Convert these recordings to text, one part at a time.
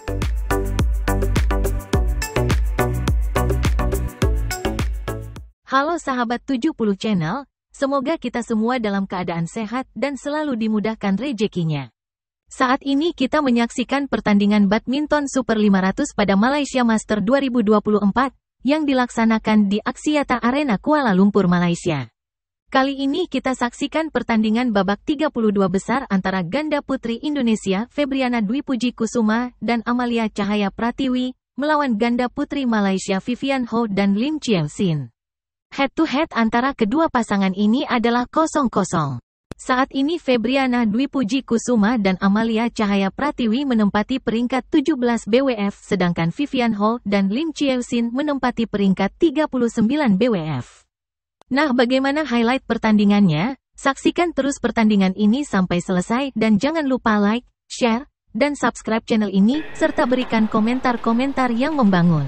Halo sahabat 70 channel, semoga kita semua dalam keadaan sehat dan selalu dimudahkan rezekinya. Saat ini kita menyaksikan pertandingan badminton Super 500 pada Malaysia Master 2024, yang dilaksanakan di Axiata Arena Kuala Lumpur, Malaysia. Kali ini kita saksikan pertandingan babak 32 besar antara ganda putri Indonesia Febriana Dwi Puji Kusuma dan Amalia Cahaya Pratiwi, melawan ganda putri Malaysia Vivian Ho dan Lim Chiao Sin. Head-to-head antara kedua pasangan ini adalah 0-0. Saat ini Febriana Dwi Puji Kusuma dan Amalia Cahaya Pratiwi menempati peringkat 17 BWF, sedangkan Vivian Ho dan Lim Chiao Sin menempati peringkat 39 BWF. Nah, bagaimana highlight pertandingannya? Saksikan terus pertandingan ini sampai selesai dan jangan lupa like, share, dan subscribe channel ini, serta berikan komentar-komentar yang membangun.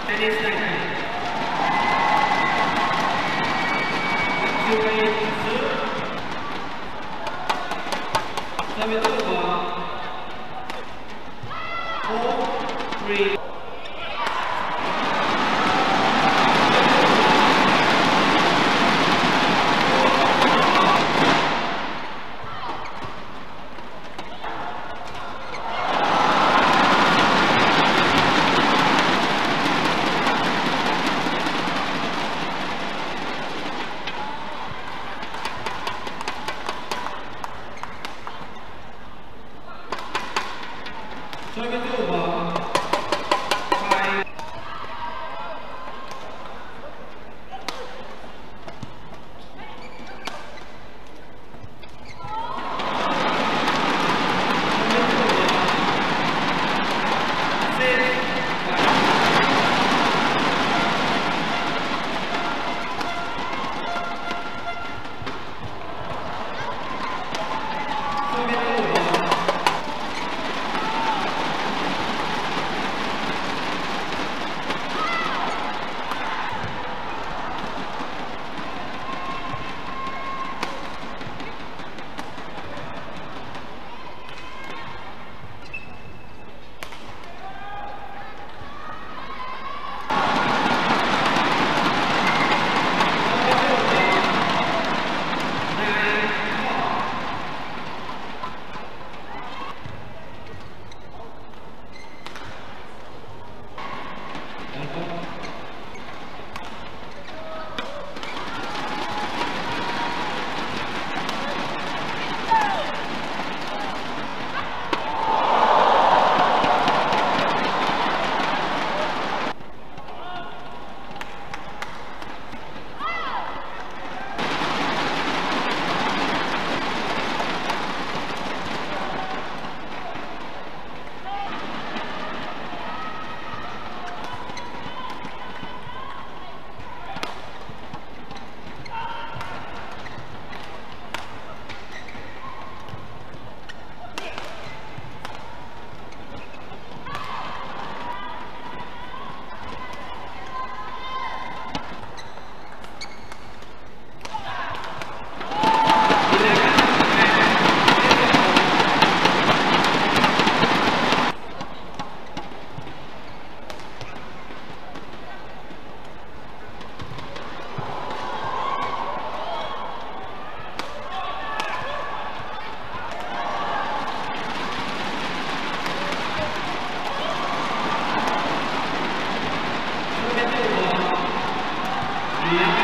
Iya.